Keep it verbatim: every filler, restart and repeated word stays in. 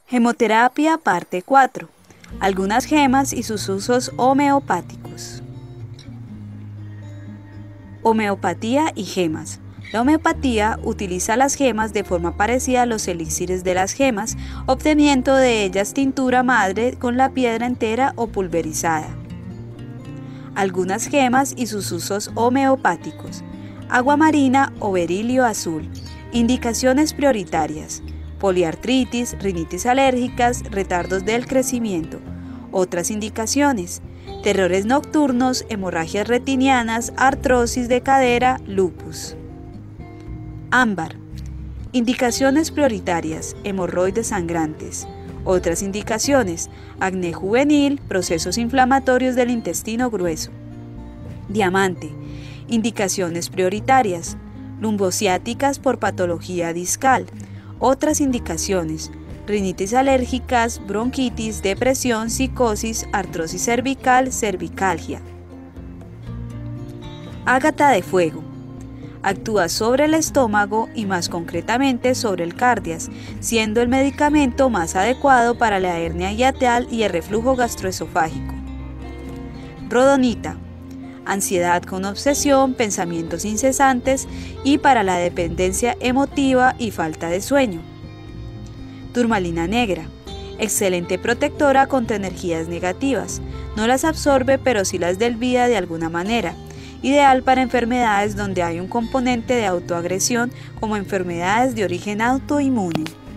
Gemoterapia parte cuatro. Algunas gemas y sus usos homeopáticos. Homeopatía y gemas. La homeopatía utiliza las gemas de forma parecida a los elixires de las gemas, obteniendo de ellas tintura madre con la piedra entera o pulverizada. Algunas gemas y sus usos homeopáticos. Agua marina o berilio azul. Indicaciones prioritarias: poliartritis, rinitis alérgicas, retardos del crecimiento. Otras indicaciones: terrores nocturnos, hemorragias retinianas, artrosis de cadera, lupus. Ámbar. Indicaciones prioritarias: hemorroides sangrantes. Otras indicaciones: acné juvenil, procesos inflamatorios del intestino grueso. Diamante. Indicaciones prioritarias: lumbociáticas por patología discal. Otras indicaciones: rinitis alérgicas, bronquitis, depresión, psicosis, artrosis cervical, cervicalgia. Ágata de fuego. Actúa sobre el estómago y más concretamente sobre el cardias, siendo el medicamento más adecuado para la hernia hiatal y el reflujo gastroesofágico. Rodonita. Ansiedad con obsesión, pensamientos incesantes y para la dependencia emotiva y falta de sueño. Turmalina negra. Excelente protectora contra energías negativas. No las absorbe, pero sí las desvía de alguna manera. Ideal para enfermedades donde hay un componente de autoagresión, como enfermedades de origen autoinmune.